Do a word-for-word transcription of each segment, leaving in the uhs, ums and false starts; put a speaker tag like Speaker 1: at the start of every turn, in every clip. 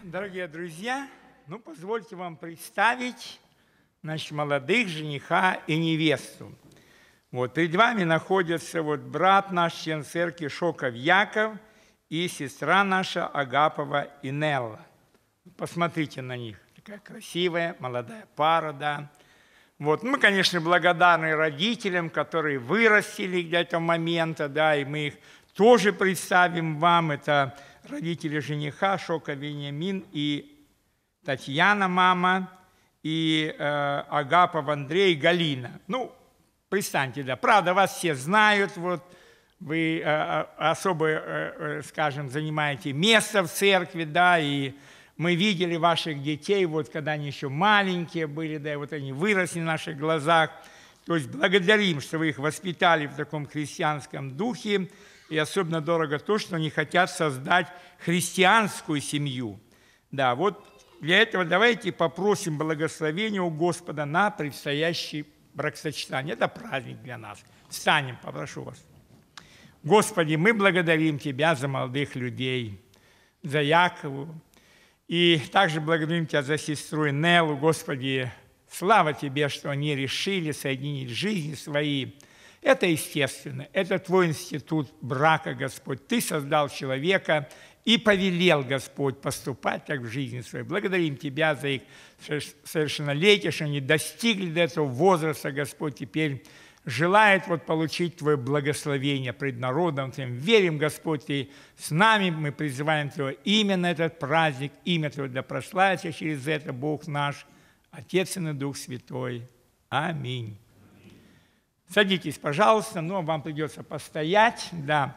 Speaker 1: Дорогие друзья, ну позвольте вам представить наших молодых жениха и невесту. Вот перед вами находится вот брат наш, член церкви Шоков Яков, и сестра наша Агапова Инелла. Посмотрите на них, такая красивая молодая пара, да. Вот мы, конечно, благодарны родителям, которые вырастили для этого момента, да, и мы их тоже представим вам. Это родители жениха Шоков Вениамин и Татьяна, мама, и э, Агапов Андрей и Галина. Ну, пристаньте, да. Правда, вас все знают, вот вы э, особо, э, скажем, занимаете место в церкви, да, и мы видели ваших детей, вот когда они еще маленькие были, да, и вот они выросли в наших глазах. То есть благодарим, что вы их воспитали в таком христианском духе, и особенно дорого то, что они хотят создать христианскую семью. Да, вот для этого давайте попросим благословения у Господа на предстоящий бракосочетание. Это праздник для нас. Встанем, попрошу вас. Господи, мы благодарим Тебя за молодых людей, за Якову, и также благодарим Тебя за сестру Инеллу. Господи, слава Тебе, что они решили соединить жизни свои. Это естественно, это Твой институт брака, Господь. Ты создал человека и повелел, Господь, поступать так в жизни своей. Благодарим Тебя за их совершеннолетие, что они достигли до этого возраста, Господь, теперь желает вот получить Твое благословение пред народом Твоим. Верим, Господь, Ты с нами, мы призываем Твое имя на этот праздник, имя Твое да прославится через это Бог наш, Отец и Дух Святой. Аминь. Садитесь, пожалуйста, но вам придется постоять, да.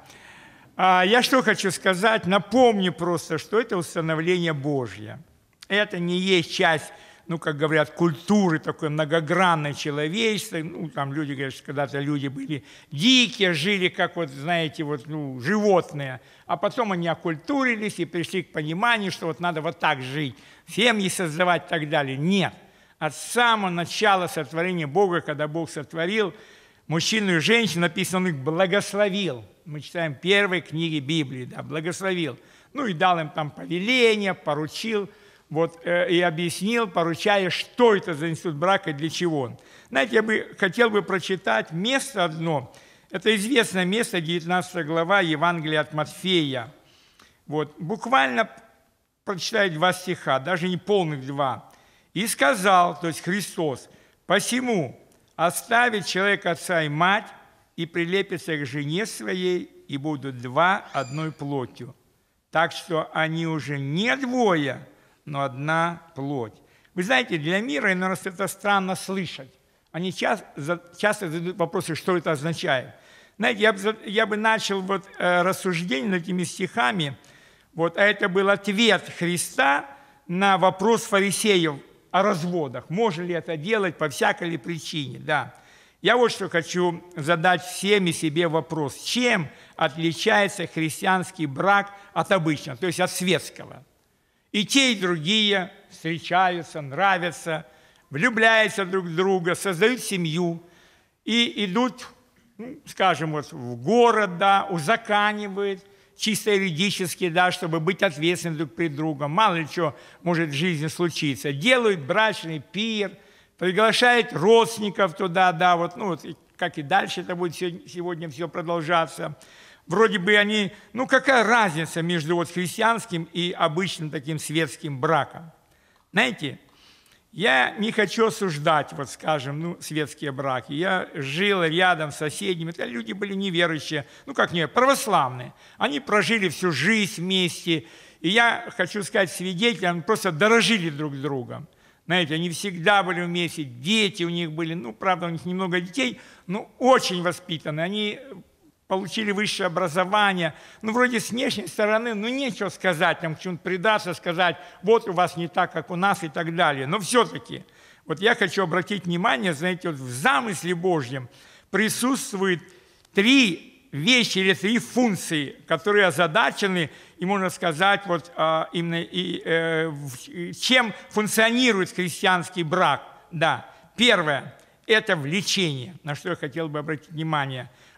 Speaker 1: А я что хочу сказать, напомню просто, что это установление Божье. Это не есть часть, ну, как говорят, культуры такой многогранной человечества. Ну, там люди говорят, что когда-то люди были дикие, жили как, вот, знаете, вот, ну, животные. А потом они окультурились и пришли к пониманию, что вот надо вот так жить, семьи создавать и так далее. Нет. От самого начала сотворения Бога, когда Бог сотворил мужчину и женщину, написано, он их благословил. Мы читаем первой книги Библии, да, благословил. Ну и дал им там повеление, поручил, вот, э, и объяснил, поручая, что это за институт брака и для чего. Знаете, я бы хотел бы прочитать место одно. Это известное место, девятнадцатая глава Евангелия от Матфея. Вот, буквально прочитаю два стиха, даже не полных два. «И сказал, то есть Христос, посему оставит человек отца и мать, и прилепится к жене своей, и будут два одной плотью. Так что они уже не двое, но одна плоть». Вы знаете, для мира иногда это странно слышать. Они часто, часто задают вопросы, что это означает. Знаете, я бы, я бы начал вот, э, рассуждение над этими стихами, вот, а это был ответ Христа на вопрос фарисеев о разводах. Можно ли это делать, по всякой ли причине, да. Я вот что хочу задать всем и себе вопрос. Чем отличается христианский брак от обычного, то есть от светского? И те, и другие встречаются, нравятся, влюбляются друг в друга, создают семью и идут, ну, скажем, вот в город, да, узаканивают, чисто юридически, да, чтобы быть ответственным друг перед другом. Мало ли что может в жизни случиться. Делают брачный пир, приглашают родственников туда, да, вот, ну, вот, как и дальше это будет сегодня все продолжаться. Вроде бы они, ну, какая разница между вот христианским и обычным таким светским браком? Знаете, я не хочу осуждать, вот, скажем, ну, светские браки. Я жил рядом с соседями, это люди были неверующие, ну, как не, православные. Они прожили всю жизнь вместе, и я хочу сказать свидетелям, они просто дорожили друг другом. Знаете, они всегда были вместе, дети у них были, ну, правда, у них немного детей, но очень воспитанные. Они получили высшее образование, ну, вроде с внешней стороны, ну, нечего сказать, там, к чему-то предаться, сказать, вот у вас не так, как у нас и так далее. Но все-таки, вот я хочу обратить внимание, знаете, вот в замысле Божьем присутствует три вещи или три функции, которые озадачены, и можно сказать, вот именно и, э, чем функционирует христианский брак. Да, первое – это влечение, на что я хотел бы обратить внимание.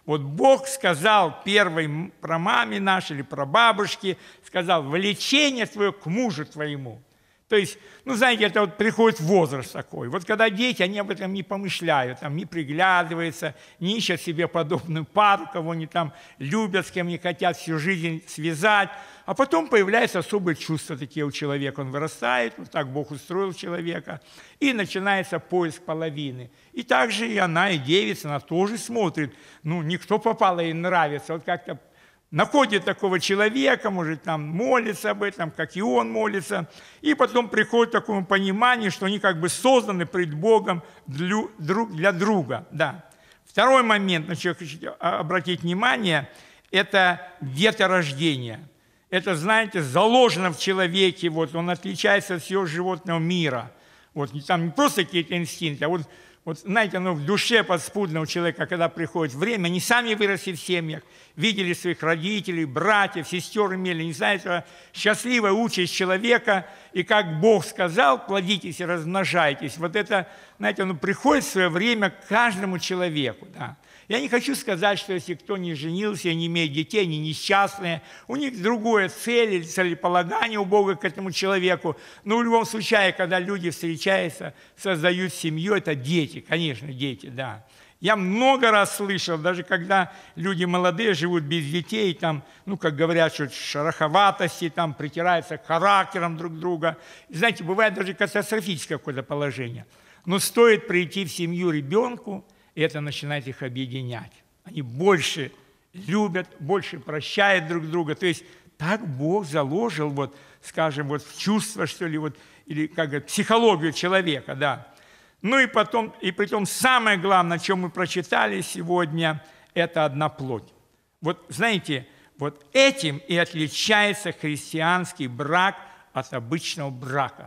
Speaker 1: Вот Бог сказал первой прамаме нашей или прабабушке, сказал: влечение твое к мужу твоему. То есть, ну, знаете, это вот приходит возраст такой. Вот когда дети, они об этом не помышляют, там, не приглядываются, не ищут себе подобную пару, кого они там любят, с кем не хотят всю жизнь связать. А потом появляются особые чувства такие у человека. Он вырастает, вот так Бог устроил человека, и начинается поиск половины. И также и она, и девица, она тоже смотрит. Ну, никто попало, ей нравится. Вот как-то находит такого человека, может, там молится об этом, как и он молится, и потом приходит к такому пониманию, что они как бы созданы пред Богом друг для друга. Да. Второй момент, на что я хочу обратить внимание, это деторождение. Это, знаете, заложено в человеке, вот, он отличается от всего животного мира. Вот, там не просто какие-то инстинкты, а вот Вот знаете, ну, в душе подспудно у человека, когда приходит время, они сами выросли в семьях, видели своих родителей, братьев, сестер имели, не знаете, счастливая участь человека, и как Бог сказал, плодитесь и размножайтесь. Вот это, знаете, ну, приходит в свое время к каждому человеку, да. Я не хочу сказать, что если кто не женился и не имеет детей, они несчастные, у них другое цель или целеполагание у Бога к этому человеку. Но в любом случае, когда люди встречаются, создают семью, это дети, конечно, дети, да. Я много раз слышал, даже когда люди молодые живут без детей, там, ну, как говорят, что шероховатости, там, притираются к характерам друг друга. И, знаете, бывает даже катастрофическое какое-то положение. Но стоит прийти в семью ребенку, и это начинает их объединять. Они больше любят, больше прощают друг друга. То есть так Бог заложил, вот, скажем, вот в чувство, что ли, вот, или как говорят, психологию человека, да. Ну и потом, и притом самое главное, о чем мы прочитали сегодня, это одна плоть. Вот знаете, вот этим и отличается христианский брак от обычного брака.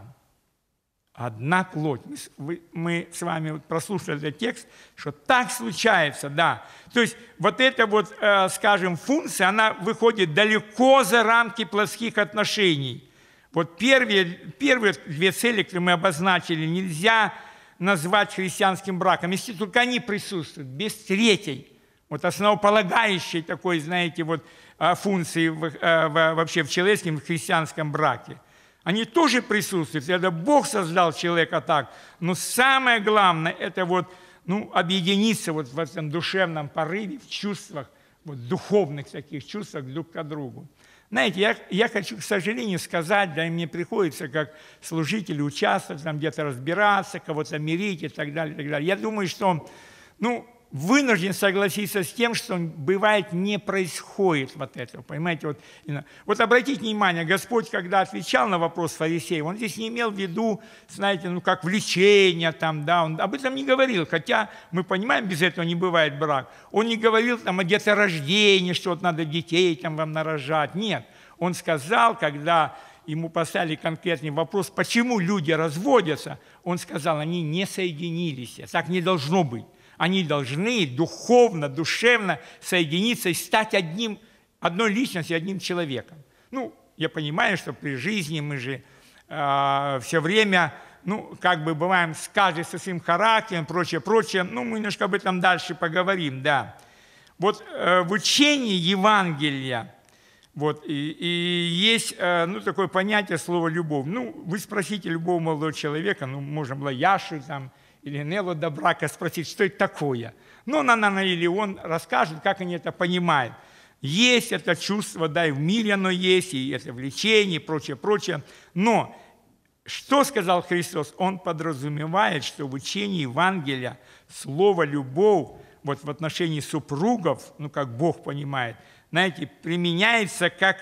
Speaker 1: Одна плоть. Мы, мы с вами прослушали этот текст, что так случается, да. То есть вот эта вот, э, скажем, функция, она выходит далеко за рамки плотских отношений. Вот первые, первые две цели, которые мы обозначили, нельзя назвать христианским браком, если только они присутствуют, без третьей, вот основополагающей такой, знаете, вот функции в, в, вообще в человеческом, в христианском браке. Они тоже присутствуют, это Бог создал человека так, но самое главное, это вот, ну, объединиться вот в этом душевном порыве, в чувствах, вот духовных таких чувствах друг к другу. Знаете, я, я хочу, к сожалению, сказать, да и мне приходится как служителю участвовать, там где-то разбираться, кого-то мирить и так далее, и так далее. Я думаю, что, ну, вынужден согласиться с тем, что бывает не происходит вот этого, понимаете? Вот, вот обратите внимание, Господь, когда отвечал на вопрос фарисеев, Он здесь не имел в виду, знаете, ну, как влечение там, да, Он об этом не говорил, хотя мы понимаем, без этого не бывает брак. Он не говорил там о деторождении, что вот надо детей там вам нарожать, нет. Он сказал, когда ему поставили конкретный вопрос, почему люди разводятся, он сказал, они не соединились, так не должно быть. Они должны духовно, душевно соединиться и стать одним, одной личностью, одним человеком. Ну, я понимаю, что при жизни мы же э, все время, ну, как бы бываем с каждым со своим характером, прочее, прочее. Ну, мы немножко об этом дальше поговорим, да. Вот э, в учении Евангелия вот, и, и есть э, ну, такое понятие слова «любовь». Ну, вы спросите любого молодого человека, ну, можно было Яшу там, или Неллу до брака спросить, что это такое. Но она, наверное, или он расскажет, как они это понимают. Есть это чувство, да, и в мире оно есть, и это влечение, и прочее, прочее. Но что сказал Христос? Он подразумевает, что в учении Евангелия слово «любовь» вот в отношении супругов, ну, как Бог понимает, знаете, применяется как,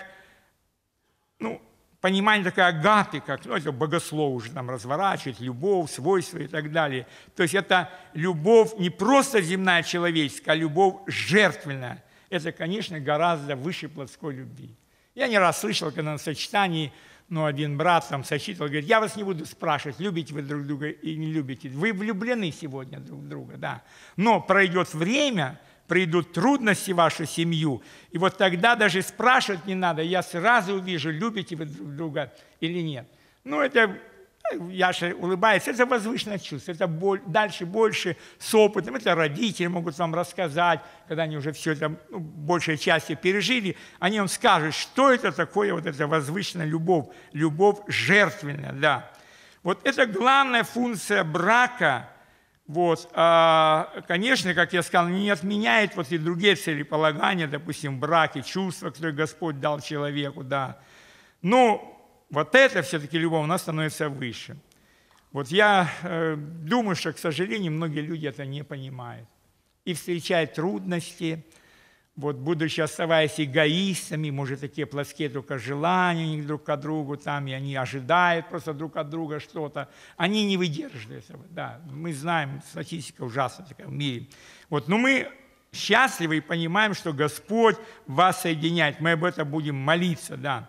Speaker 1: ну, понимание такое агапы, как, ну, это богослов уже там разворачивает, любовь, свойства и так далее. То есть это любовь не просто земная, человеческая, а любовь жертвенная. Это, конечно, гораздо выше плотской любви. Я не раз слышал, когда на сочетании, ну, один брат там сочетывал, говорит, я вас не буду спрашивать, любите вы друг друга или не любите. Вы влюблены сегодня друг в друга, да. Но пройдет время, придут трудности в вашу семью, и вот тогда даже спрашивать не надо, я сразу увижу, любите вы друг друга или нет. Ну, это Яша улыбается, это возвышенное чувство, это боль, дальше больше с опытом, это родители могут вам рассказать, когда они уже все это, ну, большей частью пережили, они вам скажут, что это такое, вот эта возвышенная любовь, любовь жертвенная, да. Вот это главная функция брака, вот, а, конечно, как я сказал, не отменяет вот и другие целеполагания, допустим, браки, чувства, которые Господь дал человеку, да, но вот это все-таки любовь, она становится выше. Вот я э, думаю, что, к сожалению, многие люди это не понимают. И встречают трудности, вот, будучи оставаясь эгоистами, может, такие плоские только желания у них друг к другу, там, и они ожидают просто друг от друга что-то. Они не выдерживают этого. Да, мы знаем, статистика ужасная такая в мире. Вот, но мы счастливы и понимаем, что Господь вас соединяет. Мы об этом будем молиться, да.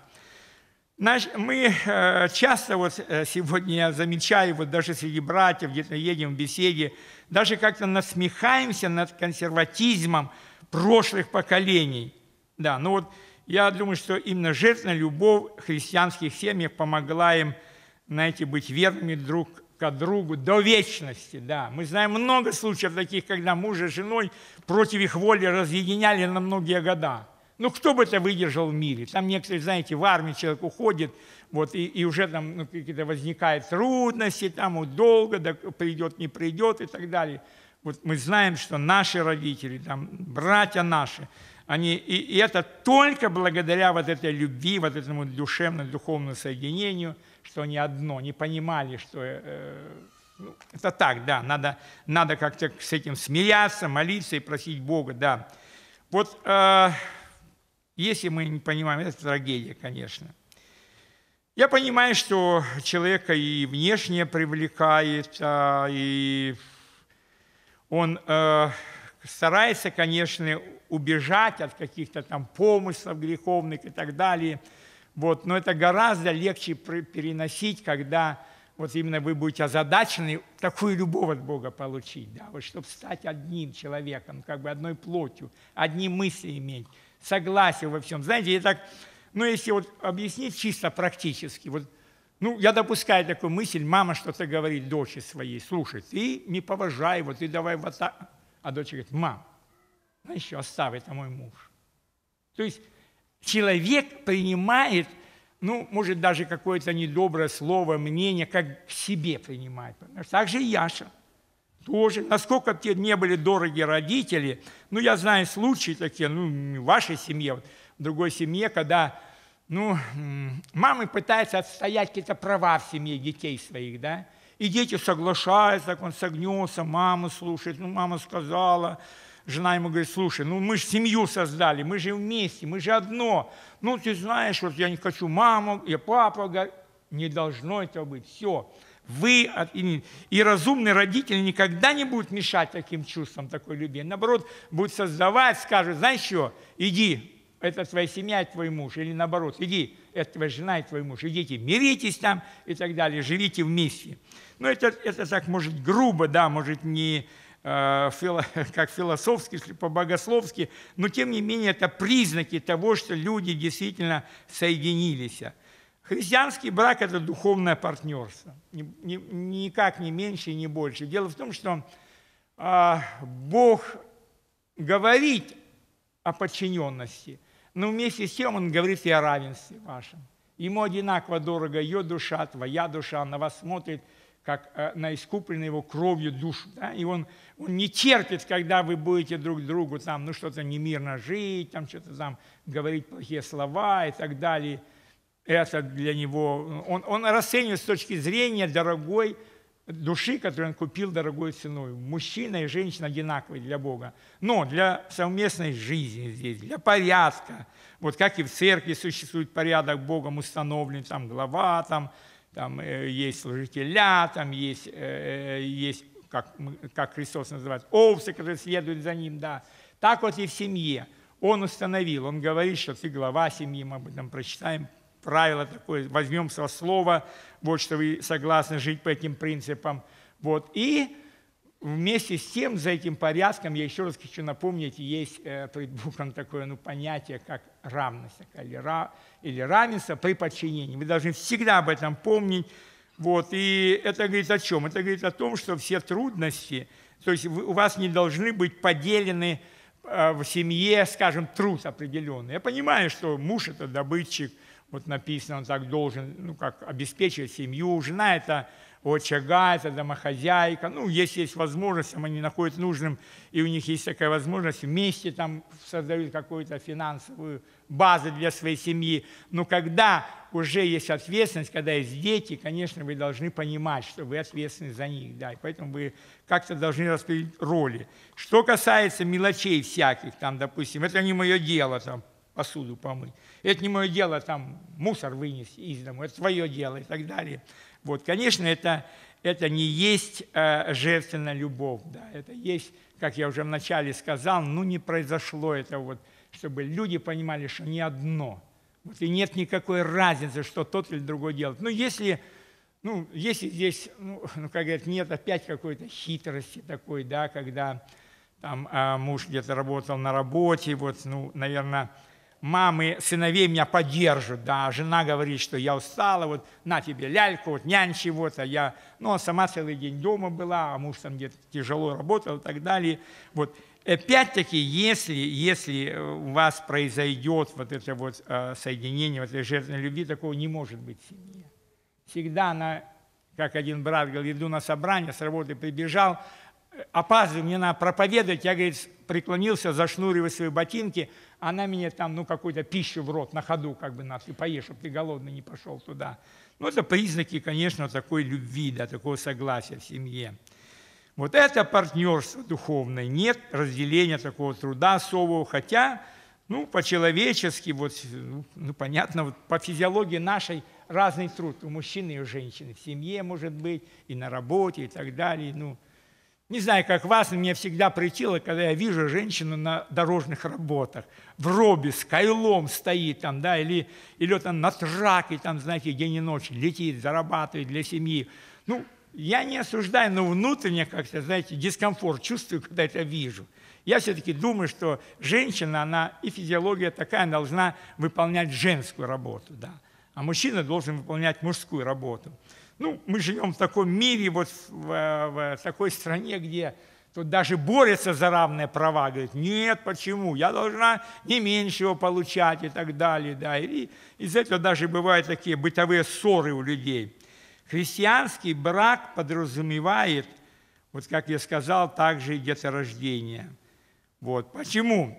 Speaker 1: Мы часто, вот сегодня я замечаю, вот даже среди братьев, где-то едем в беседе, даже как-то насмехаемся над консерватизмом прошлых поколений. Да, ну вот я думаю, что именно жертвенная любовь в христианских семьях помогла им, знаете, быть верными друг к другу до вечности. Да. Мы знаем много случаев таких, когда муж с женой против их воли разъединяли на многие года. Ну, кто бы это выдержал в мире? Там некоторые, знаете, в армии человек уходит, вот, и, и уже там ну, какие-то возникают трудности, там вот, долго, да, придет, не придет и так далее. Вот мы знаем, что наши родители, там, братья наши, они, и, и это только благодаря вот этой любви, вот этому душевному, духовному соединению, что они одно, не понимали, что э, ну, это так, да, надо, надо как-то с этим смиряться, молиться и просить Бога, да. Вот... Э, Если мы не понимаем, это трагедия, конечно. Я понимаю, что человека и внешне привлекает, и он старается, конечно, убежать от каких-то там помыслов греховных и так далее. Вот. Но это гораздо легче переносить, когда вот именно вы будете озадачены такую любовь от Бога получить, да? Вот, чтобы стать одним человеком, как бы одной плотью, одни мысли иметь. Согласие во всем. Знаете, я так, ну, если вот объяснить чисто практически, вот, ну, я допускаю такую мысль, мама что-то говорит дочери своей, слушай, ты не поважай его, ты давай вот так. А дочь говорит, мам, знаешь что, оставь, это мой муж. То есть человек принимает, ну, может, даже какое-то недоброе слово, мнение, как к себе принимает. Так же и Яша. Тоже, насколько бы тебе не были дороги родители, ну, я знаю случаи такие, ну, в вашей семье, в другой семье, когда, ну, мамы пытаются отстоять какие-то права в семье детей своих, да, и дети соглашаются, так он согнется, маму слушает, ну, мама сказала, жена ему говорит, слушай, ну, мы же семью создали, мы же вместе, мы же одно, ну, ты знаешь, вот я не хочу маму, я папа, не должно этого быть, все. Вы и разумные родители никогда не будут мешать таким чувствам, такой любви. Наоборот, будут создавать, скажут, знаешь что, иди, это твоя семья, это твой муж. Или наоборот, иди, это твоя жена и твой муж. Идите, миритесь там и так далее, живите вместе. Ну, это, это так, может, грубо, да, может, не э, фило, как философски, по-богословски, но, тем не менее, это признаки того, что люди действительно соединились. Христианский брак – это духовное партнерство, никак не меньше и не больше. Дело в том, что а, Бог говорит о подчиненности, но вместе с тем Он говорит и о равенстве вашем. Ему одинаково дорого ее душа, твоя душа, он на вас смотрит, как а, на искупленную его кровью душу. Да? И он, он не терпит, когда вы будете друг другу там, ну, что-то немирно жить, там, что-то там говорить плохие слова и так далее. Это для него, он, он расценивает с точки зрения дорогой души, которую он купил дорогой ценой. Мужчина и женщина одинаковые для Бога. Но для совместной жизни здесь, для порядка, вот как и в церкви существует порядок Богом установлен, там глава, там, там э, есть служителя, там есть, э, есть как, как Христос называет, овцы, которые следуют за ним, да. Так вот и в семье. Он установил, он говорит, что ты глава семьи, мы об этом прочитаем, правило такое, возьмем со слова, вот что вы согласны жить по этим принципам. Вот. И вместе с тем, за этим порядком, я еще раз хочу напомнить, есть э, пред Богом такое ну, понятие, как равность или, ра, или равенство при подчинении. Вы должны всегда об этом помнить. Вот, и это говорит о чем? Это говорит о том, что все трудности, то есть у вас не должны быть поделены в семье, скажем, труд определенный. Я понимаю, что муж – это добытчик, вот написано, он так должен, ну, как обеспечивать семью, жена – это очага, это домохозяйка. Ну, если есть возможность, они находят нужным, и у них есть такая возможность, вместе там создают какую-то финансовую базу для своей семьи. Но когда уже есть ответственность, когда есть дети, конечно, вы должны понимать, что вы ответственны за них, да, и поэтому вы как-то должны распределить роли. Что касается мелочей всяких, там, допустим, это не мое дело, там, посуду помыть, это не мое дело, там, мусор вынести из дому, это твое дело и так далее. Вот, конечно, это, это не есть э, жертвенная любовь, да, это есть, как я уже вначале сказал, ну, не произошло это вот, чтобы люди понимали, что не одно. Вот, и нет никакой разницы, что тот или другой делает. Ну, если, ну, если здесь, ну, ну, как говорят, нет опять какой-то хитрости такой, да, когда там э, муж где-то работал на работе, вот, ну, наверное, мамы сыновей меня поддержат, да, жена говорит, что я устала, вот, на тебе ляльку, вот, нянчи, вот, а я, ну, а сама целый день дома была, а муж там где-то тяжело работал и так далее, вот. Опять-таки, если, если у вас произойдет вот это вот соединение, вот этой жертвенной любви, такого не может быть в семье. Всегда она, как один брат говорит, иду на собрание, с работы прибежал, опаздываю, мне надо проповедовать, я, говорит, преклонился, зашнуриваю свои ботинки, она мне там, ну, какую-то пищу в рот на ходу, как бы, на, ты поешь, чтобы ты голодный не пошел туда. Ну, это признаки, конечно, такой любви, да, такого согласия в семье. Вот это партнерство духовное, нет разделения такого труда особого, хотя, ну, по-человечески, вот, ну, понятно, вот, по физиологии нашей разный труд у мужчины и у женщины, в семье, может быть, и на работе, и так далее, ну, не знаю, как вас, но мне всегда притило, когда я вижу женщину на дорожных работах, в робе, с кайлом стоит там, да, или, или там на траке, там, знаете, день и ночь летит, зарабатывает для семьи, ну, я не осуждаю, но внутренне как-то, знаете, дискомфорт чувствую, когда это вижу. Я все-таки думаю, что женщина, она и физиология такая, она должна выполнять женскую работу, да, а мужчина должен выполнять мужскую работу. Ну, мы живем в таком мире, вот в, в, в такой стране, где тут даже борются за равные права, говорят, нет, почему, я должна не меньше его получать и так далее, да, и из-за этого даже бывают такие бытовые ссоры у людей. Христианский брак подразумевает, вот как я сказал, также и деторождение. Вот. Почему?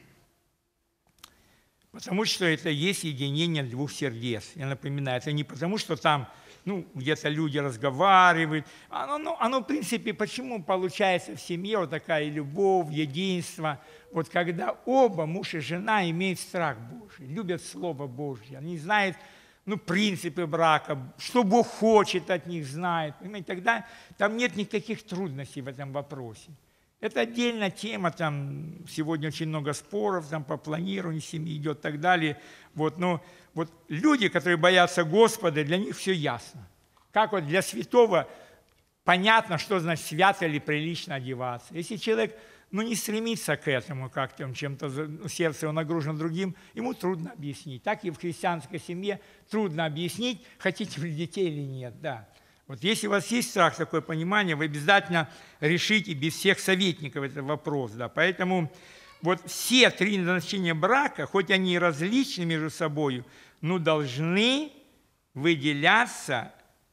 Speaker 1: Потому что это есть единение двух сердец. Я напоминаю, это не потому, что там ну, где-то люди разговаривают. Оно, ну, оно, в принципе, почему получается в семье вот такая любовь, единство? Вот когда оба, муж и жена, имеют страх Божий, любят Слово Божье, они знают, ну, принципы брака, что Бог хочет от них, знает. Понимаете, тогда там нет никаких трудностей в этом вопросе. Это отдельная тема, там сегодня очень много споров там, по планированию семьи идет и так далее. Вот, но вот люди, которые боятся Господа, для них все ясно. Как вот для святого понятно, что значит свято или прилично одеваться. Если человек ну, не стремится к этому, как-то он чем-то, сердце его нагружено другим, ему трудно объяснить. Так и в христианской семье трудно объяснить, хотите вы детей или нет, да. Вот если у вас есть страх, такое понимание, вы обязательно решите без всех советников этот вопрос, да. Поэтому вот все три назначения брака, хоть они и различны между собой, но должны выделяться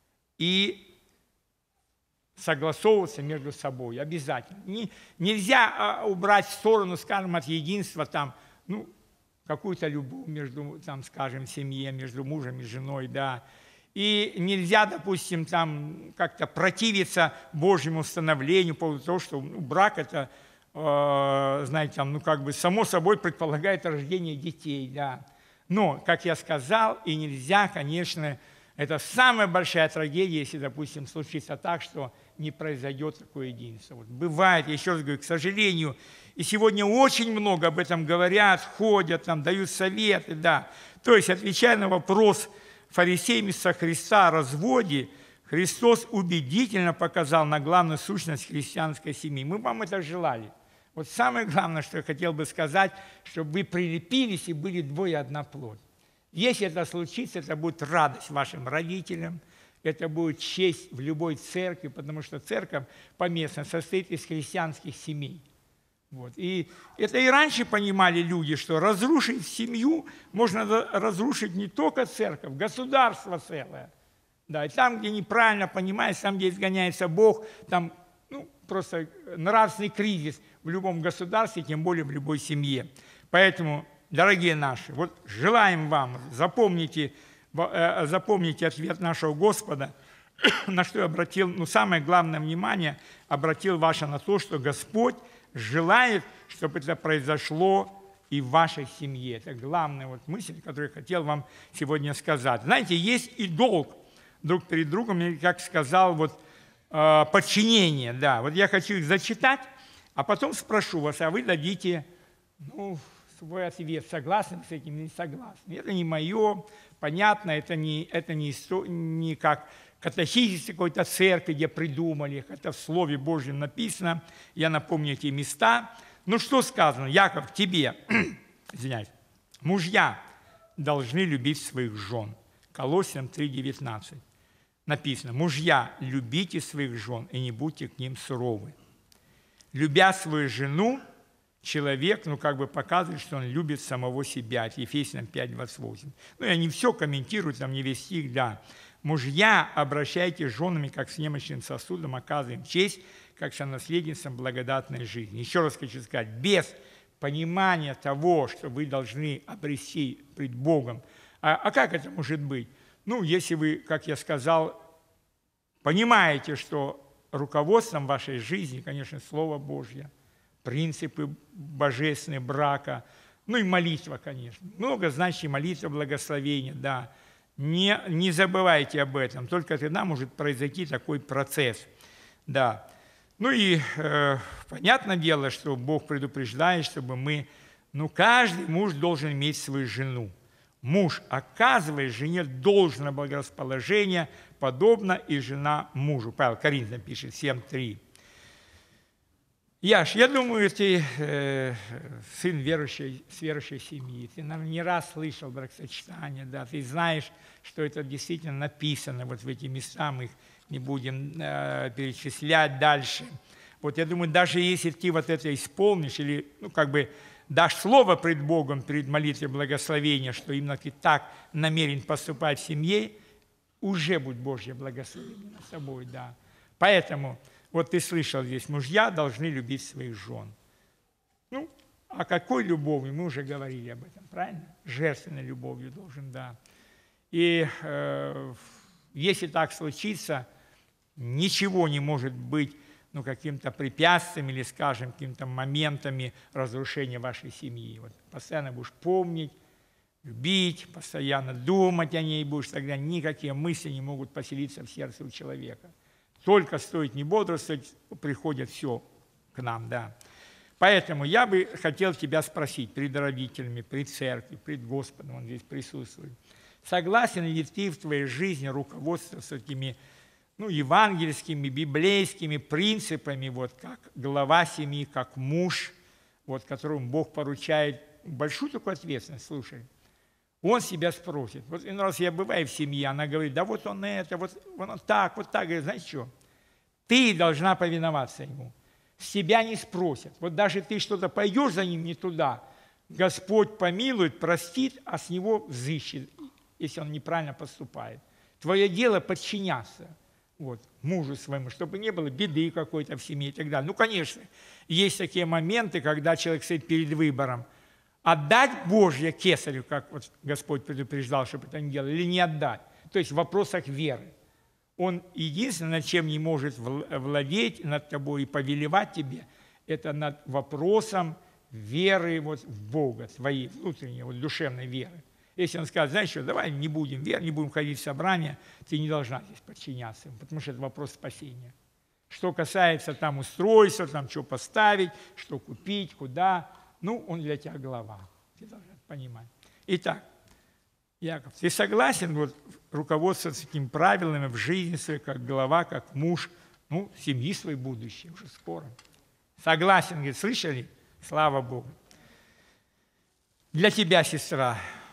Speaker 1: и согласовываться между собой, обязательно. Не, нельзя а, убрать в сторону, скажем, от единства там, ну, какую-то любовь между, там, скажем, в семье, между мужем и женой, да. И нельзя, допустим, там как-то противиться Божьему установлению по поводу того, что ну, брак это, э, знаете, там, ну, как бы само собой предполагает рождение детей, да. Но, как я сказал, и нельзя, конечно, это самая большая трагедия, если, допустим, случится так, что не произойдет такое единство. Вот бывает, я еще раз говорю, к сожалению, и сегодня очень много об этом говорят, ходят, там, дают советы, да. То есть, отвечая на вопрос фарисеями со Христа о разводе, Христос убедительно показал на главную сущность христианской семьи. Мы вам это желали. Вот самое главное, что я хотел бы сказать, чтобы вы прилепились и были двое одна плоть. Если это случится, это будет радость вашим родителям, это будет честь в любой церкви, потому что церковь поместно состоит из христианских семей. Вот. И это и раньше понимали люди, что разрушить семью можно разрушить не только церковь, государство целое. Да, и там, где неправильно понимаешь, там, где изгоняется Бог, там ну, просто нравственный кризис в любом государстве, тем более в любой семье. Поэтому, дорогие наши, вот желаем вам, запомните, запомните ответ нашего Господа, на что я обратил, ну, самое главное внимание, обратил ваше на то, что Господь желает, чтобы это произошло и в вашей семье. Это главная вот мысль, которую я хотел вам сегодня сказать. Знаете, есть и долг друг перед другом, или, как сказал, вот, э, подчинение. Да. Вот я хочу их зачитать, а потом спрошу вас, а вы дадите ну, свой ответ, согласны с этим или не согласны. Это не мое, понятно, это не, это не, не как катехизис какой-то церкви, где придумали, это в Слове Божьем написано. Я напомню эти места. Ну, что сказано? Яков, тебе, извиняюсь, мужья должны любить своих жен. Колоссянам три девятнадцать. Написано, мужья, любите своих жен и не будьте к ним суровы. Любя свою жену, человек, ну, как бы показывает, что он любит самого себя. Это Ефесянам пять двадцать восемь. Ну, я не все комментирую, там не весь стих, да. Мужья, обращайтесь с женами, как с немощным сосудом, оказываем честь, как сонаследницам благодатной жизни. Еще раз хочу сказать, без понимания того, что вы должны обрести пред Богом, а, а как это может быть? Ну, если вы, как я сказал, понимаете, что руководством вашей жизни, конечно, Слово Божье, принципы божественные брака, ну и молитва, конечно. Много значит молитва, благословение, да. Не, не забывайте об этом, только тогда может произойти такой процесс, да. Ну и э, понятное дело, что Бог предупреждает, чтобы мы, ну, каждый муж должен иметь свою жену. Муж оказывает жене должное благорасположение, подобно и жена мужу. Павел Коринфянам пишет, семь три. Яш, я думаю, ты э, сын верующей, с верующей семьи, ты, наверное, не раз слышал бракосочетание, да, ты знаешь, что это действительно написано, вот в эти места, мы их не будем э, перечислять дальше. Вот я думаю, даже если ты вот это исполнишь, или, ну, как бы, дашь слово пред Богом, перед молитвой благословения, что именно ты так намерен поступать в семье, уже будет Божье благословение над собой, да. Поэтому, вот ты слышал здесь, мужья должны любить своих жен. Ну, о какой любовью? Мы уже говорили об этом, правильно? Жертвенной любовью должен, да. И э, если так случится, ничего не может быть ну, каким-то препятствием или, скажем, какими-то моментами разрушения вашей семьи. Вот постоянно будешь помнить, любить, постоянно думать о ней будешь, тогда никакие мысли не могут поселиться в сердце у человека. Только стоит не бодрствовать, приходит все к нам, да. Поэтому я бы хотел тебя спросить пред родителями, пред церковью, пред Господом, он здесь присутствует. Согласен ли ты в твоей жизни руководствоваться такими ну, евангельскими, библейскими принципами, вот, как глава семьи, как муж, вот, которому Бог поручает большую такую ответственность, слушай. Он себя спросит. Вот иной раз я бываю в семье, она говорит, да вот он это, вот он так, вот так. Говорит, знаешь что? Ты должна повиноваться ему. С тебя не спросят. Вот даже ты что-то пойдешь за ним не туда, Господь помилует, простит, а с него взыщет, если он неправильно поступает. Твое дело подчиняться вот, мужу своему, чтобы не было беды какой-то в семье и так далее. Ну, конечно, есть такие моменты, когда человек стоит перед выбором, отдать Божье кесарю, как вот Господь предупреждал, чтобы это не делали, или не отдать. То есть в вопросах веры. Он единственное, над чем не может владеть над тобой и повелевать тебе, это над вопросом веры вот в Бога, твоей внутренней, вот душевной веры. Если он скажет, знаешь что, давай не будем верить, не будем ходить в собрания, ты не должна здесь подчиняться ему, потому что это вопрос спасения. Что касается там устройства, там что поставить, что купить, куда, ну, он для тебя глава, ты должна понимать. Итак, Яков, ты согласен вот, руководствоваться такими правилами в жизни своей, как глава, как муж, ну, семьи своей будущей уже скоро? Согласен, говорит, слышали? Слава Богу. Для тебя, сестра,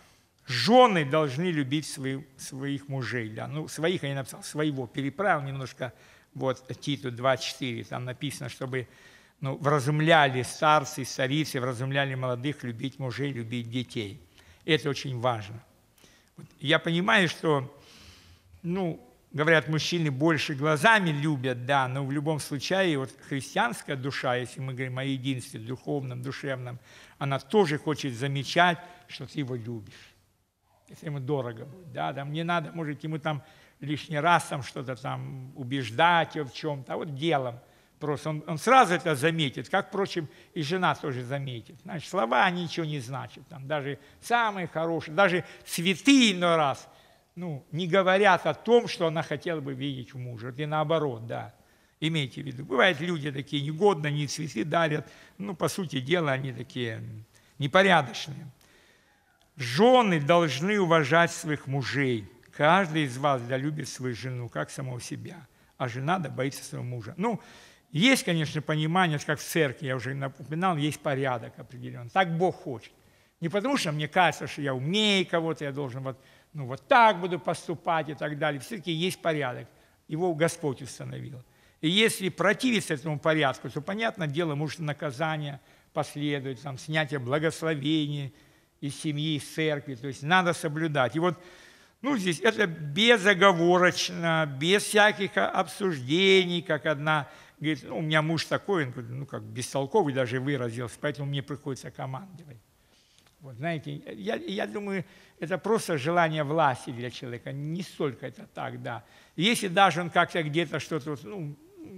Speaker 1: Жены должны любить свои, своих мужей. Да. Ну, своих я не написал, своего. Переправил немножко, вот, Титу два четыре, там написано, чтобы ну, вразумляли старцы, царицы, вразумляли молодых любить мужей, любить детей. Это очень важно. Вот. Я понимаю, что, ну, говорят, мужчины больше глазами любят, да, но в любом случае вот христианская душа, если мы говорим о единстве духовном, душевном, она тоже хочет замечать, что ты его любишь. Если ему дорого будет, да, там не надо, может, ему там лишний раз там что-то там убеждать его в чем-то, а вот делом просто. Он, он сразу это заметит, как, впрочем, и жена тоже заметит. Значит, слова ничего не значат, там, даже самые хорошие, даже святые иной раз, ну, не говорят о том, что она хотела бы видеть в муже. Вот и наоборот, да, имейте в виду. Бывают люди такие негодные, не цветы дарят, ну, по сути дела, они такие непорядочные. Жены должны уважать своих мужей. Каждый из вас да любит свою жену, как самого себя, а жена да боится своего мужа. Ну, есть, конечно, понимание, как в церкви, я уже напоминал, есть порядок определенный. Так Бог хочет. Не потому, что мне кажется, что я умнее кого-то, я должен вот, ну, вот так буду поступать и так далее. Все-таки есть порядок. Его Господь установил. И если противиться этому порядку, то, понятное дело, может наказание последует, там, снятие благословения из семьи, из церкви, то есть надо соблюдать. И вот, ну, здесь это безоговорочно, без всяких обсуждений, как одна говорит, ну, у меня муж такой, он, ну, как бестолковый даже выразился, поэтому мне приходится командовать. Вот, знаете, я, я думаю, это просто желание власти для человека, не столько это так, да. Если даже он как-то где-то что-то, ну,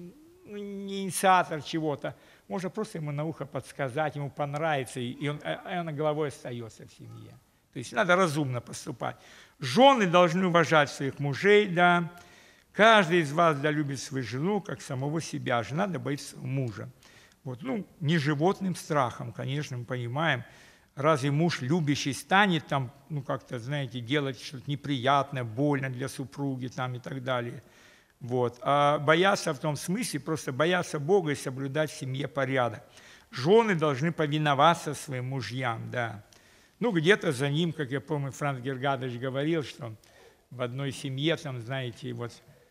Speaker 1: не инициатор чего-то, можно просто ему на ухо подсказать, ему понравится, и он, и он головой остается в семье. То есть надо разумно поступать. Жены должны уважать своих мужей, да. Каждый из вас да любит свою жену, как самого себя. Жена да боится своего мужа. Вот, ну, не животным страхом, конечно, мы понимаем. Разве муж любящий станет там, ну, как-то, знаете, делать что-то неприятное, больно для супруги там и так далее. Вот. А бояться в том смысле, просто бояться Бога и соблюдать в семье порядок. Жены должны повиноваться своим мужьям, да. Ну, где-то за ним, как я помню, Франц Гергадович говорил, что в одной семье, там, знаете, вот,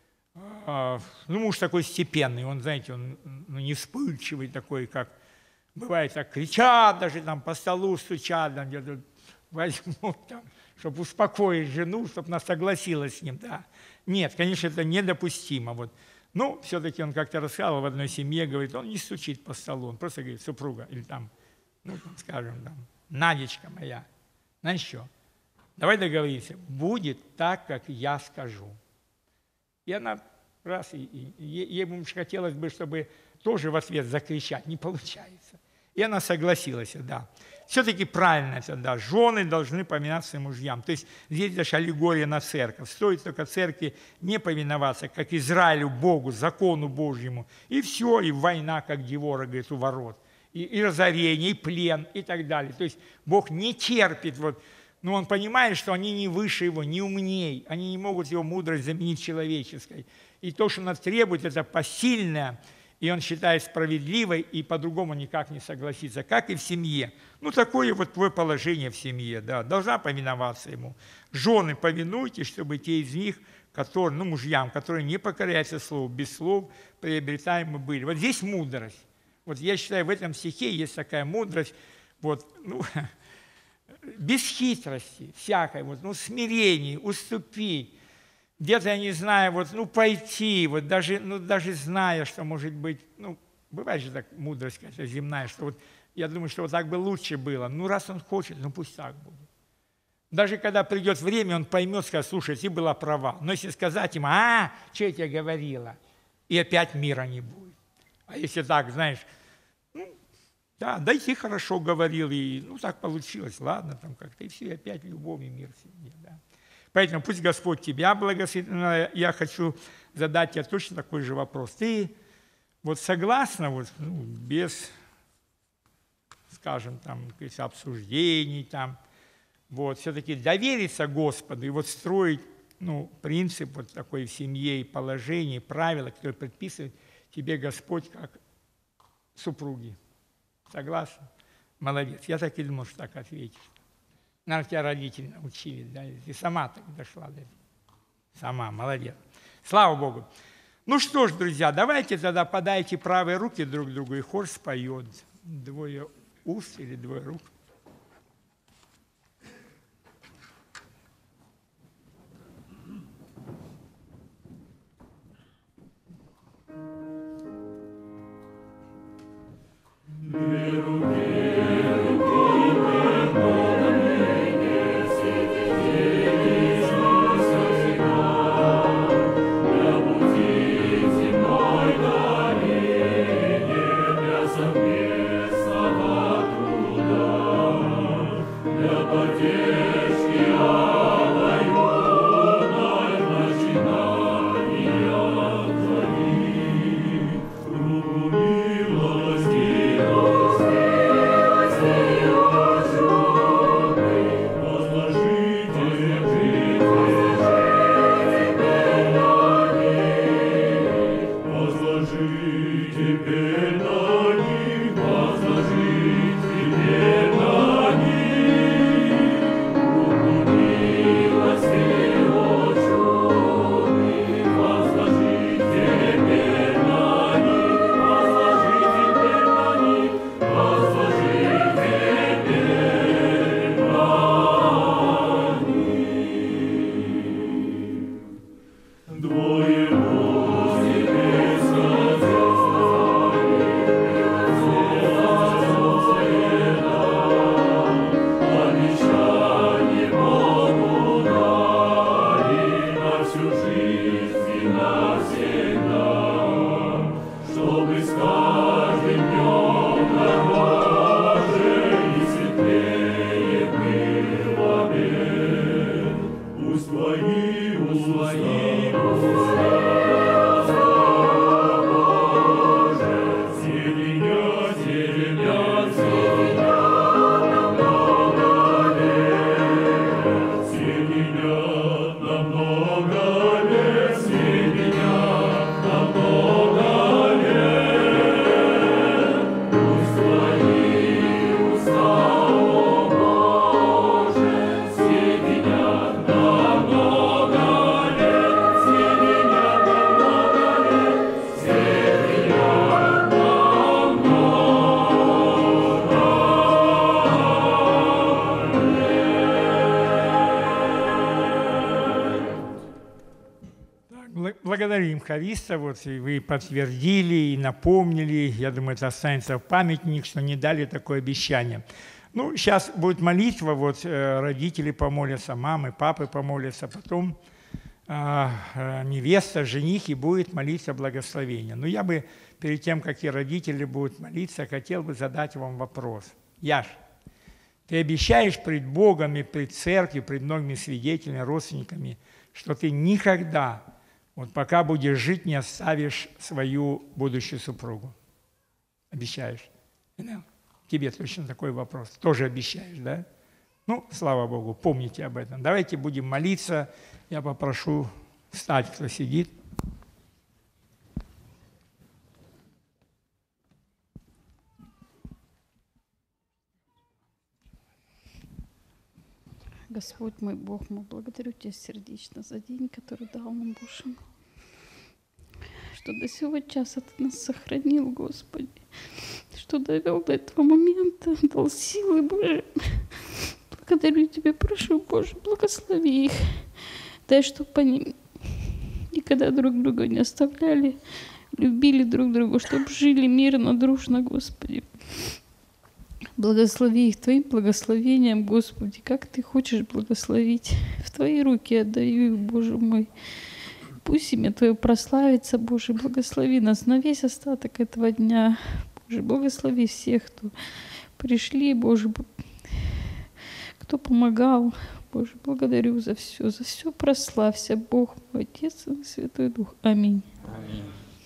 Speaker 1: э, ну, муж такой степенный, он, знаете, он ну, не вспыльчивый такой, как, бывает, так кричат, даже там по столу стучат, там где-то возьмут, там, чтобы успокоить жену, чтобы она согласилась с ним, да. Нет, конечно, это недопустимо. Вот. Ну, все-таки он как-то рассказывал в одной семье, говорит, он не стучит по столу, он просто говорит, супруга, или там, ну, там, скажем, там, Надечка моя, знаешь что, давай договоримся, будет так, как я скажу. И она раз, и, и, и ей бы хотелось бы, чтобы тоже в ответ закричать, не получается. И она согласилась, да. Все-таки правильно это, да, жены должны повиноваться мужьям. То есть здесь даже аллегория на церковь. Стоит только церкви не повиноваться, как Израилю, Богу, закону Божьему. И все, и война, как Девора, говорит, у ворот. И, и разорение, и плен, и так далее. То есть Бог не терпит, вот, но Он понимает, что они не выше Его, не умней. Они не могут Его мудрость заменить человеческой. И то, что Он требует, это посильное, и он считает справедливой, и по-другому никак не согласится, как и в семье. Ну, такое вот твое положение в семье, да, должна повиноваться ему. Жены, повинуйтесь, чтобы те из них, которые, ну, мужьям, которые не покоряются слову, без слов приобретаемы были. Вот здесь мудрость. Вот я считаю, в этом стихе есть такая мудрость, вот, ну, без хитрости всякой, вот, ну, смирение, уступить. Где-то, я не знаю, вот, ну, пойти, вот даже, ну, даже зная, что, может быть, ну, бывает же так мудрость какая-то земная, что вот, я думаю, что вот так бы лучше было. Ну, раз он хочет, ну, пусть так будет. Даже когда придет время, он поймет, скажет, слушай, ты была права. Но если сказать ему, а, что я тебе говорила, и опять мира не будет. А если так, знаешь, ну, да, да и ты хорошо говорил, и, ну, так получилось, ладно, там как-то, и все, и опять любовь и мир в семье, да. Поэтому пусть Господь тебя благословит. Я хочу задать тебе точно такой же вопрос. Ты вот согласна, вот, ну, без, скажем, там, обсуждений, там, вот, все-таки довериться Господу и вот строить, ну, принцип вот такой в семье и положение, правила, которые предписывает тебе Господь как супруги. Согласна? Молодец. Я так и думал, что так ответишь. Наверное, тебя родители научили, да? Ты сама так дошла до этого. Сама, молодец. Слава Богу. Ну что ж, друзья, давайте тогда подайте правые руки друг другу, и хор споет. Двое уст или двое рук. Благодарим хористов, вот, и вы подтвердили и напомнили, я думаю, это останется в памятник, что не дали такое обещание. Ну, сейчас будет молитва, вот, родители помолятся, мамы, папы помолятся, потом э, невеста, жених, и будет молиться благословение. Но я бы, перед тем, как и родители будут молиться, хотел бы задать вам вопрос. Яш, ты обещаешь пред Богом и пред церковью, пред многими свидетелями, родственниками, что ты никогда... Вот пока будешь жить, не оставишь свою будущую супругу. Обещаешь? Тебе точно такой вопрос. Тоже обещаешь, да? Ну, слава Богу, помните об этом. Давайте будем молиться. Я попрошу встать, кто сидит.
Speaker 2: Господь мой Бог, мы благодарю Тебя сердечно за день, который дал нам, Боже, что до сего часа Ты нас сохранил, Господи, что довел до этого момента, дал силы, Боже. Благодарю Тебя, прошу, Боже, благослови их. Дай, чтобы они никогда друг друга не оставляли, любили друг друга, чтобы жили мирно, дружно, Господи. Благослови их Твоим благословением, Господи, как Ты хочешь благословить. В Твои руки отдаю их, Боже мой. Пусть имя Твое прославится, Боже, благослови нас на весь остаток этого дня. Боже, благослови всех, кто пришли, Боже, кто помогал. Боже, благодарю за все, за все прославься, Бог мой, Отец и Святой Дух. Аминь.
Speaker 1: Аминь.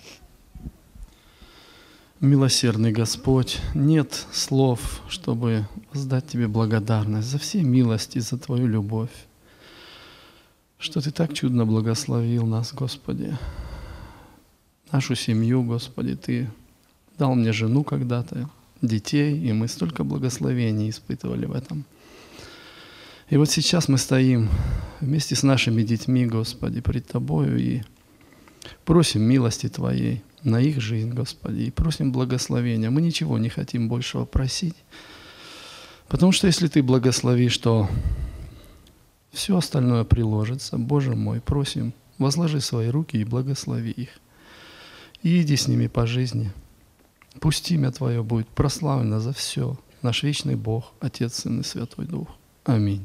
Speaker 3: Милосердный Господь, нет слов, чтобы воздать Тебе благодарность за все милости, за Твою любовь, что Ты так чудно благословил нас, Господи, нашу семью, Господи, Ты дал мне жену когда-то, детей, и мы столько благословений испытывали в этом. И вот сейчас мы стоим вместе с нашими детьми, Господи, пред Тобою и просим милости Твоей на их жизнь, Господи, и просим благословения. Мы ничего не хотим большего просить, потому что если Ты благословишь, то все остальное приложится. Боже мой, просим, возложи свои руки и благослови их. И иди с ними по жизни. Пусть имя Твое будет прославлено за все. Наш вечный Бог, Отец, Сын и Святой Дух. Аминь.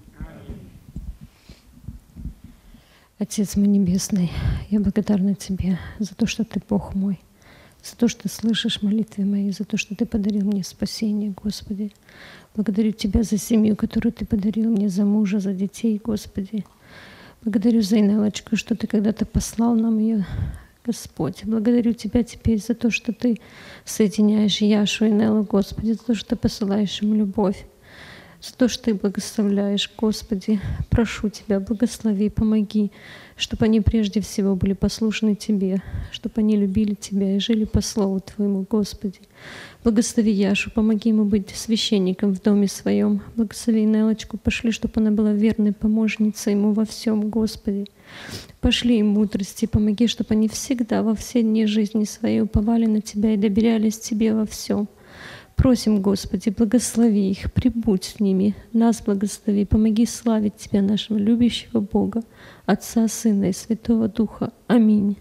Speaker 4: Отец мой Небесный, я благодарна Тебе за то, что Ты Бог мой, за то, что слышишь молитвы мои, за то, что Ты подарил мне спасение, Господи. Благодарю Тебя за семью, которую Ты подарил мне, за мужа, за детей, Господи. Благодарю за Инелочку, что Ты когда-то послал нам ее, Господь. Благодарю Тебя теперь за то, что Ты соединяешь Яшу и Неллу, Господи, за то, что Ты посылаешь им любовь, за то, что Ты благословляешь, Господи. Прошу Тебя, благослови, помоги, чтобы они прежде всего были послушны Тебе, чтобы они любили Тебя и жили по Слову Твоему, Господи. Благослови Яшу, помоги ему быть священником в доме своем. Благослови Нелочку, пошли, чтобы она была верной помощницей ему во всем, Господи. Пошли им мудрости, помоги, чтобы они всегда во все дни жизни своей уповали на Тебя и доверялись Тебе во всем. Просим, Господи, благослови их, прибудь с ними, нас благослови, помоги славить Тебя, нашего любящего Бога, Отца, Сына и Святого Духа. Аминь.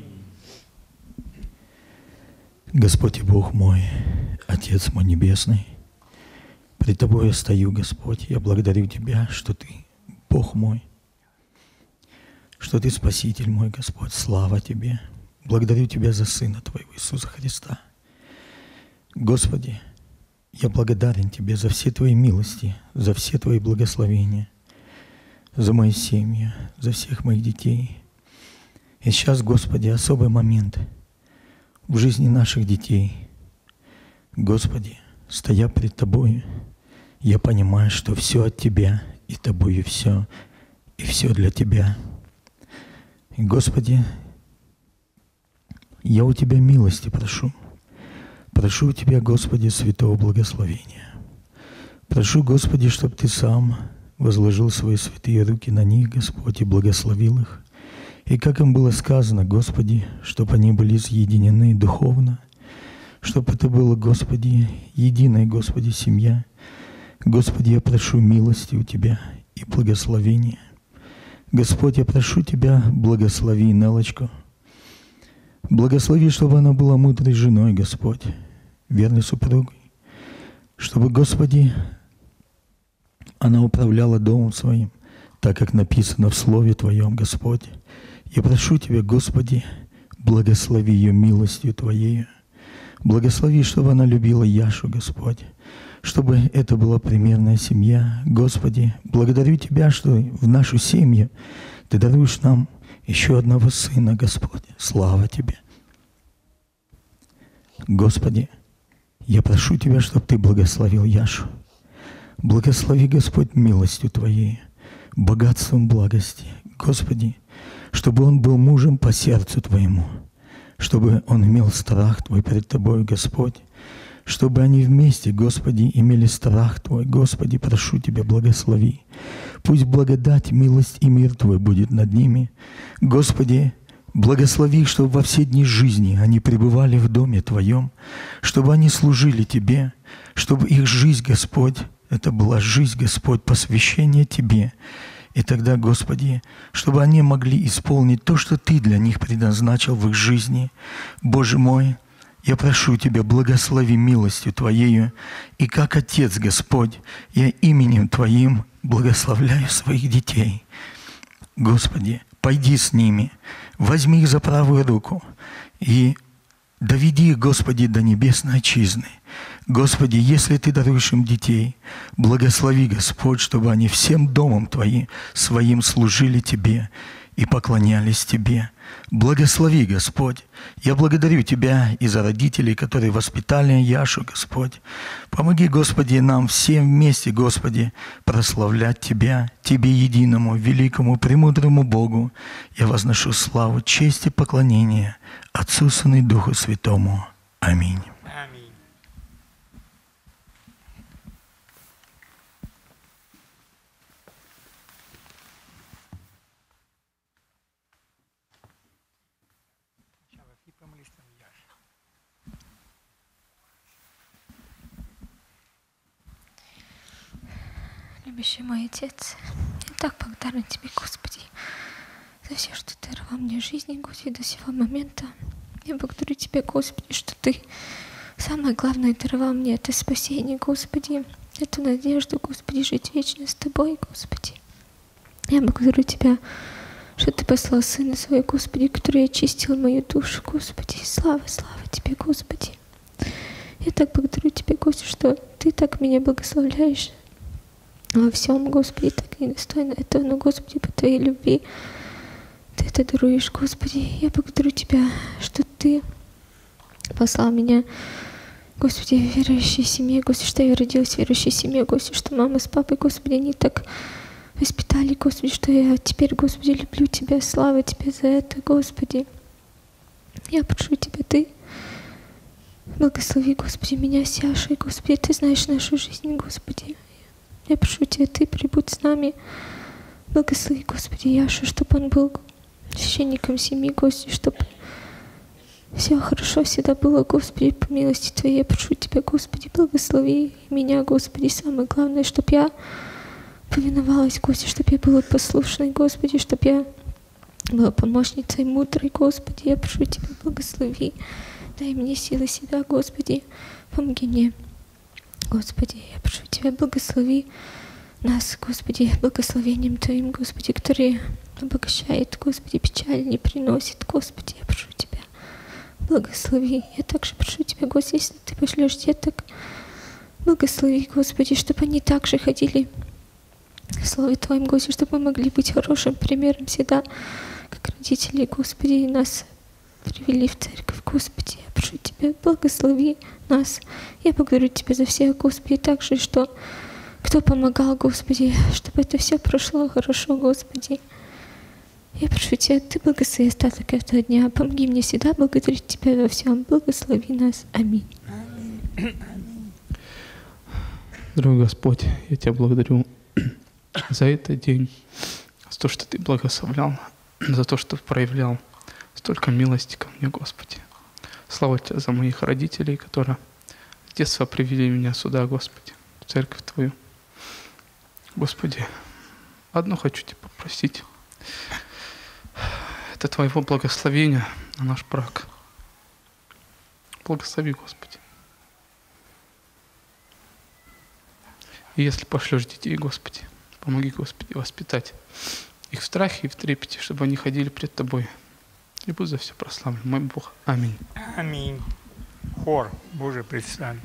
Speaker 5: Господь и Бог мой, Отец мой Небесный, пред Тобой я стою, Господь, я благодарю Тебя, что Ты Бог мой, что Ты Спаситель мой, Господь, слава Тебе. Благодарю Тебя за Сына Твоего Иисуса Христа. Господи, я благодарен Тебе за все Твои милости, за все Твои благословения, за мою семью, за всех моих детей. И сейчас, Господи, особый момент в жизни наших детей. Господи, стоя пред Тобою, я понимаю, что все от Тебя, и Тобою все, и все для Тебя. И, Господи, я у Тебя милости прошу. Прошу у Тебя, Господи, святого благословения. Прошу, Господи, чтобы Ты сам возложил свои святые руки на них, Господь, и благословил их. И как им было сказано, Господи, чтобы они были соединены духовно, чтобы это было, Господи, единая, Господи, семья. Господи, я прошу милости у Тебя и благословения. Господь, я прошу Тебя, благослови Нелочку. Благослови, чтобы она была мудрой женой, Господь, верной супругой. Чтобы, Господи, она управляла домом своим, так как написано в Слове Твоем, Господь. Я прошу Тебя, Господи, благослови ее милостью Твоею. Благослови, чтобы она любила Яшу, Господь, чтобы это была примерная семья. Господи, благодарю Тебя, что в нашу семью Ты даруешь нам еще одного сына, Господь. Слава Тебе. Господи, я прошу Тебя, чтобы Ты благословил Яшу. Благослови, Господь, милостью Твоей, богатством благости. Господи, чтобы он был мужем по сердцу Твоему, чтобы он имел страх Твой пред Тобой, Господь, чтобы они вместе, Господи, имели страх Твой. Господи, прошу Тебя, благослови. Пусть благодать, милость и мир Твой будет над ними. Господи, благослови, чтобы во все дни жизни они пребывали в доме Твоем, чтобы они служили Тебе, чтобы их жизнь, Господь, это была жизнь, Господь, посвящение Тебе. И тогда, Господи, чтобы они могли исполнить то, что Ты для них предназначил в их жизни. Боже мой, я прошу Тебя, благослови милостью Твоею, и как Отец, Господь, я именем Твоим благословляю своих детей. Господи, пойди с ними, возьми их за правую руку и доведи их, Господи, до небесной отчизны. Господи, если Ты даруешь им детей, благослови, Господь, чтобы они всем домом Твоим своим служили Тебе и поклонялись Тебе. Благослови, Господь. Я благодарю Тебя и за родителей, которые воспитали Яшу, Господь. Помоги, Господи, нам всем вместе, Господи, прославлять Тебя, Тебе единому, великому, премудрому Богу. Я возношу славу, честь и поклонение Отцу, Сыну и Духу Святому. Аминь.
Speaker 4: любящий мой Отец, я так благодарна Тебе, Господи, за все, что Ты даровал мне в жизни, Господи, до сего момента. Я благодарю Тебя, Господи, что Ты самое главное даровал мне это спасение, Господи, эту надежду, Господи, жить вечно с Тобой, Господи. Я благодарю Тебя, что Ты послал Сына Своего, Господи, который очистил мою душу, Господи. Слава, слава Тебе, Господи. Я так благодарю Тебя, Господи, что Ты так меня благословляешь во всем, Господи, так недостойно этого, но, Господи, по Твоей любви Ты это даруешь, Господи. Я благодарю Тебя, что Ты послал меня, Господи, в верующей семье, Господи, что я родилась в верующей семье, Господи, что мама с папой, Господи, они так воспитали, Господи, что я теперь, Господи, люблю Тебя, слава Тебе за это, Господи. Я прошу Тебя, Ты благослови, Господи, меня с Яшей, Господи, Ты знаешь нашу жизнь, Господи. Я прошу Тебя, Ты прибудь с нами, благослови, Господи, Яшу, чтобы он был священником семьи, Господи, чтобы все хорошо всегда было, Господи, по милости Твоей. Я прошу Тебя, Господи, благослови меня, Господи, самое главное, чтобы я повиновалась, Господи, чтобы я была послушной, Господи, чтобы я была помощницей мудрой, Господи. Я прошу Тебя, благослови. Дай мне силы себя, Господи. Помоги мне, Господи. Я прошу Тебя, благослови нас, Господи, благословением Твоим, Господи, который обогащает, Господи, печаль не приносит, Господи. Я прошу Тебя, благослови. Я также прошу Тебя, Господи, если Ты пошлешь деток, благослови, Господи, чтобы они также ходили в Слове Твоем, Господи, чтобы мы могли быть хорошим примером всегда, как родители, Господи, и нас привели в церковь, Господи. Я прошу Тебя, благослови нас. Я благодарю Тебя за всех, Господи, также, что кто помогал, Господи, чтобы это все прошло хорошо, Господи. Я прошу Тебя, Ты благослови остаток этого дня. Помоги мне всегда благодарить Тебя во всем. Благослови нас. Аминь.
Speaker 3: Дорогой Господь, я Тебя благодарю за этот день, за то, что Ты благословлял, за то, что проявлял столько милости ко мне, Господи. Слава Тебе за моих родителей, которые с детства привели меня сюда, Господи, в церковь Твою. Господи, одно хочу Тебя попросить. Это Твоего благословения на наш брак. Благослови, Господи. И если пошлешь детей, Господи, помоги, Господи, воспитать их в страхе и в трепете, чтобы они ходили пред Тобой. И будь за все прославлен, мой Бог. Аминь.
Speaker 1: Аминь. Хор Божий представь.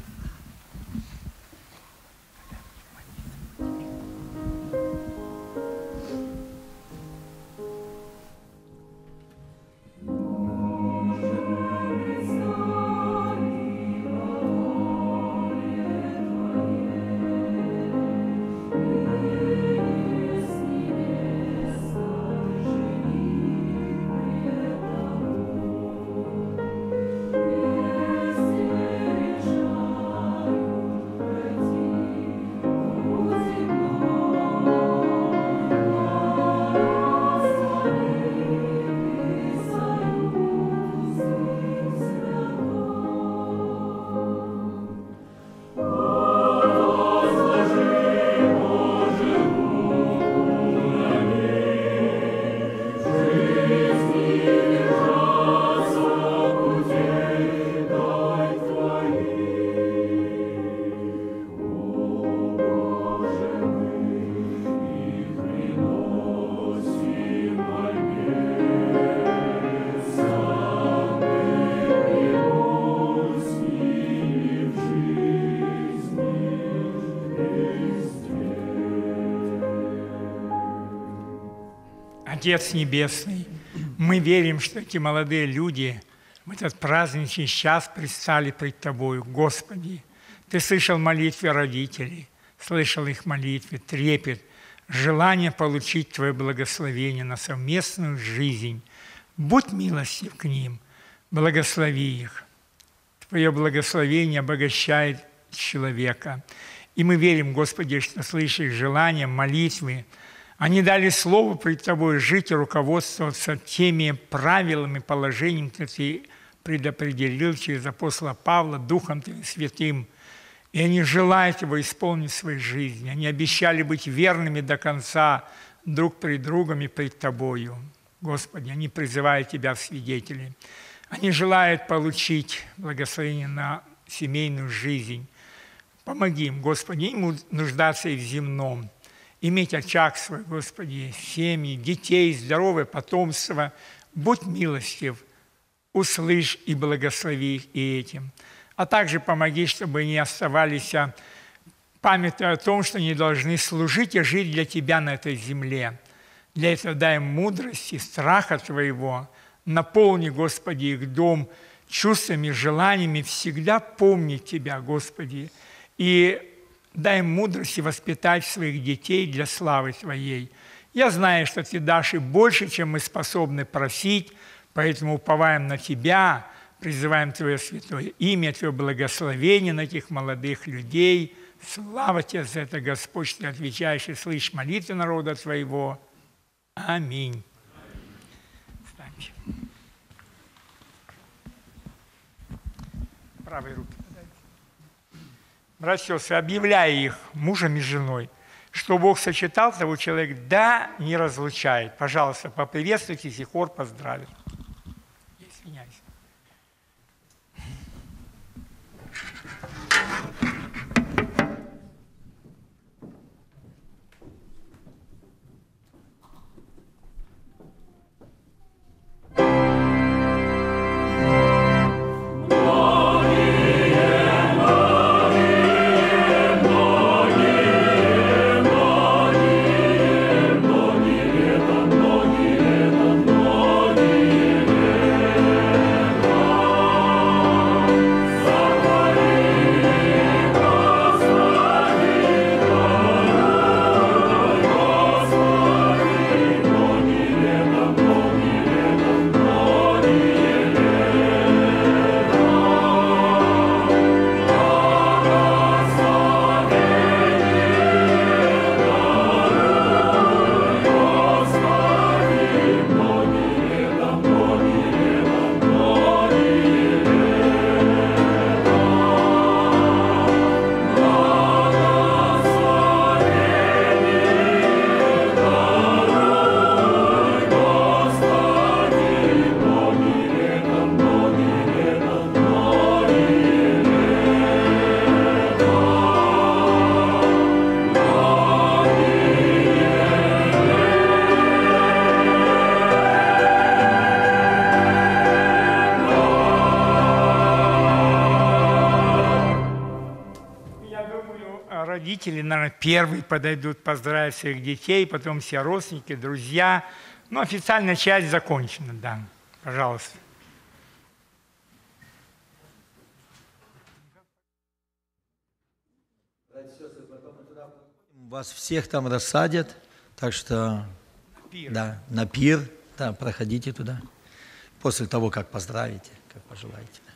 Speaker 1: Отец Небесный, мы верим, что эти молодые люди в этот праздничный час предстали пред Тобою. Господи, Ты слышал молитвы родителей, слышал их молитвы, трепет, желание получить Твое благословение на совместную жизнь. Будь милостив к ним, благослови их. Твое благословение обогащает человека. И мы верим, Господи, что слышишь желания, молитвы. Они дали слово пред Тобой жить и руководствоваться теми правилами, положениями, которые Ты предопределил через апостола Павла, Духом Твоим Святым. И они желают его исполнить в своей жизни. Они обещали быть верными до конца друг перед другом и пред Тобою. Господи, они призывают Тебя в свидетели. Они желают получить благословение на семейную жизнь. Помоги им, Господи, им нуждаться и в земном. Иметь очаг свой, Господи, семьи, детей, здоровое потомство. Будь милостив, услышь и благослови их и этим. А также помоги, чтобы они оставались, памятуя о том, что они должны служить и жить для Тебя на этой земле. Для этого дай им мудрости, страха Твоего. Наполни, Господи, их дом чувствами, желаниями всегда помнить Тебя, Господи. И дай им мудрости воспитать своих детей для славы Твоей. Я знаю, что Ты дашь и больше, чем мы способны просить, поэтому уповаем на Тебя, призываем Твое святое имя, Твое благословение на этих молодых людей. Слава Тебе за это, Господь, что Ты отвечаешь и слышишь молитвы народа Твоего. Аминь. Встаньте. Правой руки подайте. Братья и сестры, объявляя их мужем и женой, что Бог сочетал, того человек да не разлучает. Пожалуйста, поприветствуйтесь и хор поздравит. Извиняюсь. Родители, наверное, первые подойдут поздравить своих детей, потом все родственники, друзья. Ну, официальная часть закончена, да. Пожалуйста.
Speaker 6: Вас всех там рассадят, так что
Speaker 1: На пир.
Speaker 6: Да, на пир, да, проходите туда. После того, как поздравите, как пожелаете.